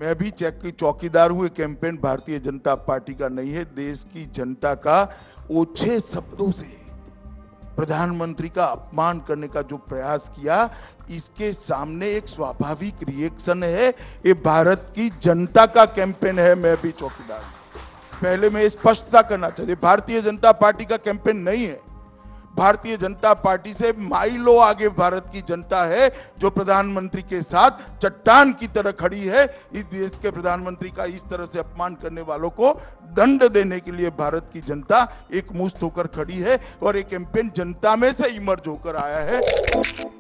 मैं भी चौकीदार हूँ। कैंपेन भारतीय जनता पार्टी का नहीं है, देश की जनता का। ओछे शब्दों से प्रधानमंत्री का अपमान करने का जो प्रयास किया, इसके सामने एक स्वाभाविक रिएक्शन है। ये भारत की जनता का कैंपेन है। मैं भी चौकीदार हूं। पहले मैं स्पष्टता करना चाहिए, भारतीय जनता पार्टी का कैंपेन नहीं है। भारतीय जनता पार्टी से माइलों आगे भारत की जनता है, जो प्रधानमंत्री के साथ चट्टान की तरह खड़ी है। इस देश के प्रधानमंत्री का इस तरह से अपमान करने वालों को दंड देने के लिए भारत की जनता एकमुश्त होकर खड़ी है और एक कैंपेन जनता में से इमर्ज होकर आया है।